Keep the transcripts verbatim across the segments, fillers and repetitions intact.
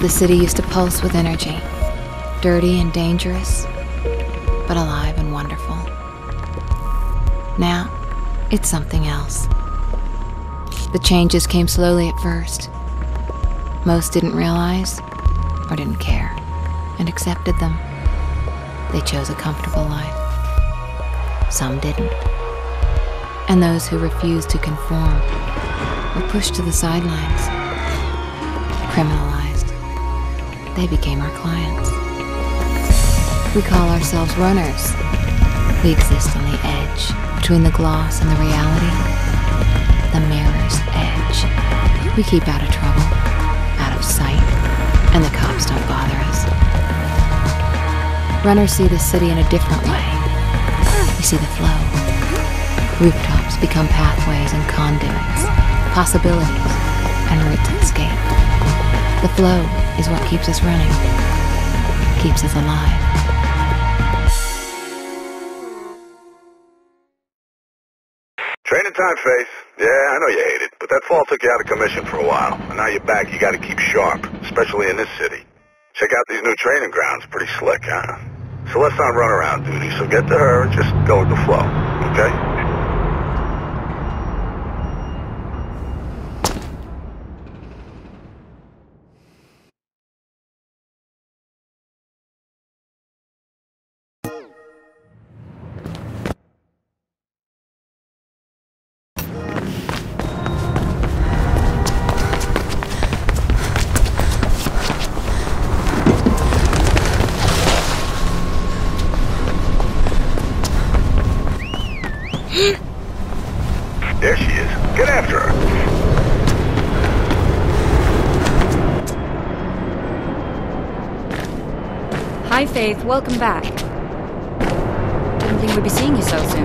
the city used to pulse with energy. Dirty and dangerous, but alive and wonderful. Now, it's something else. The changes came slowly at first. Most didn't realize, or didn't care, and accepted them. They chose a comfortable life. Some didn't. And those who refused to conform were pushed to the sidelines, criminalized. They became our clients. We call ourselves runners. We exist on the edge, between the gloss and the reality. The mirror's edge. We keep out of trouble, out of sight, and the cops don't bother us. Runners see the city in a different way. We see the flow. Rooftops become pathways and conduits, possibilities, and routes of escape. The flow is what keeps us running, keeps us alive. Training time, Faith. Yeah, I know you hate it, but that fall took you out of commission for a while. And now you're back, you gotta keep sharp, especially in this city. Check out these new training grounds, pretty slick, huh? Celeste's on runaround duty, so get to her and just go with the flow, okay? There she is. Get after her. Hi, Faith. Welcome back. Didn't think we'd be seeing you so soon.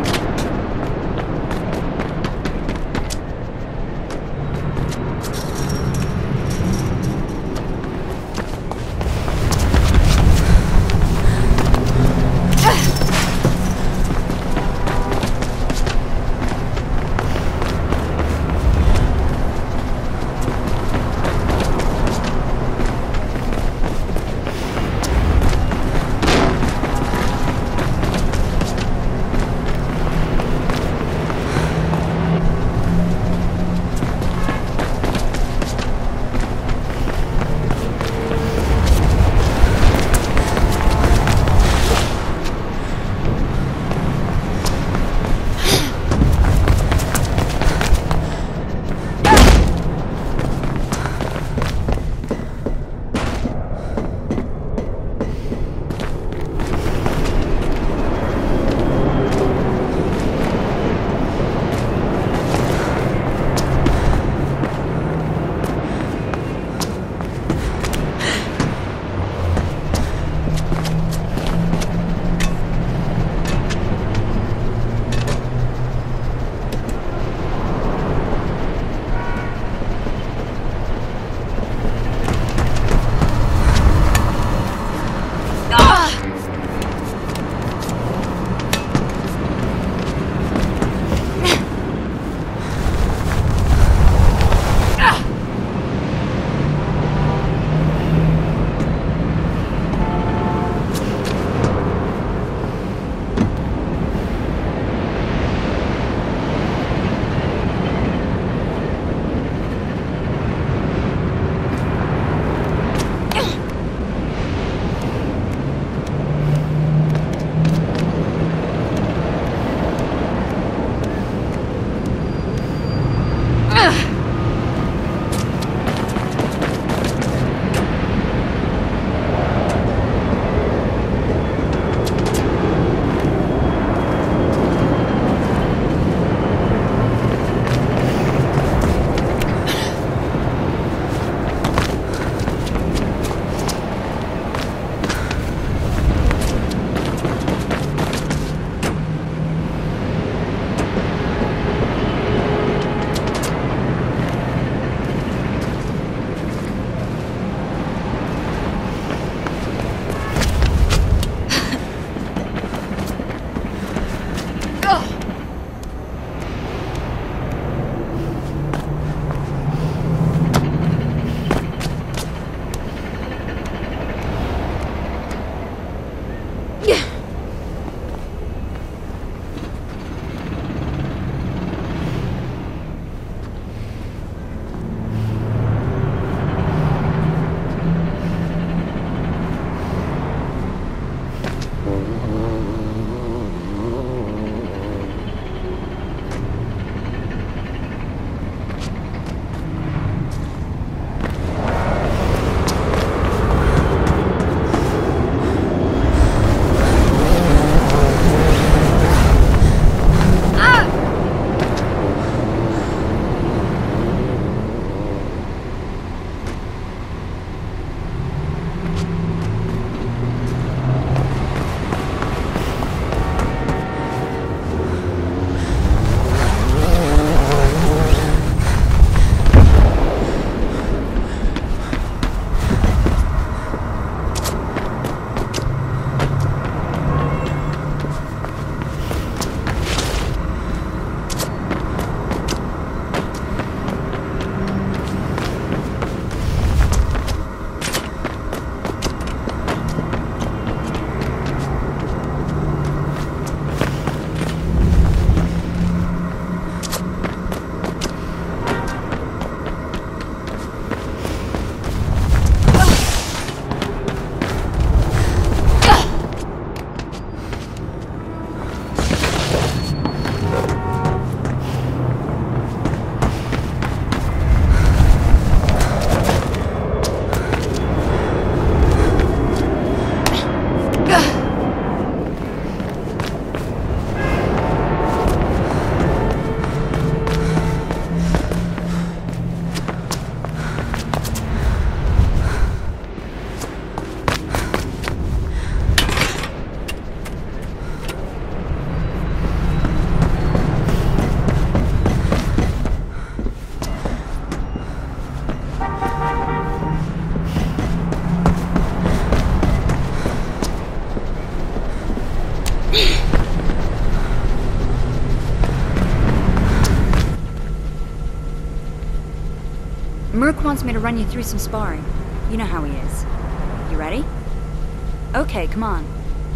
Luke wants me to run you through some sparring. You know how he is. You ready? Okay, come on.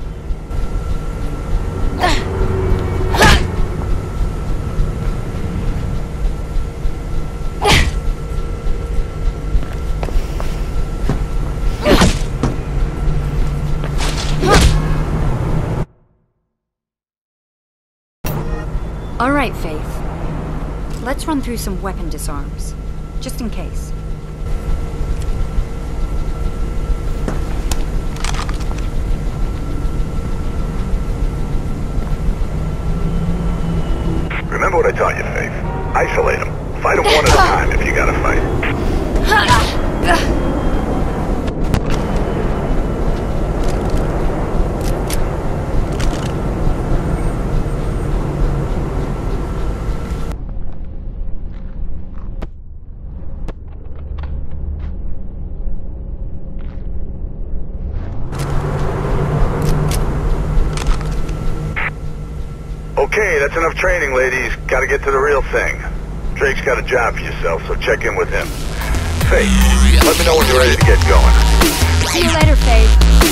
All right, Faith. Let's run through some weapon disarms, just in case. Remember what I taught you, Faith. Isolate them. Fight them one at a time if you gotta fight. Okay, that's enough training, ladies. Gotta get to the real thing. Drake's got a job for yourself, so check in with him. Faith, let me know when you're ready to get going. See you later, Faith.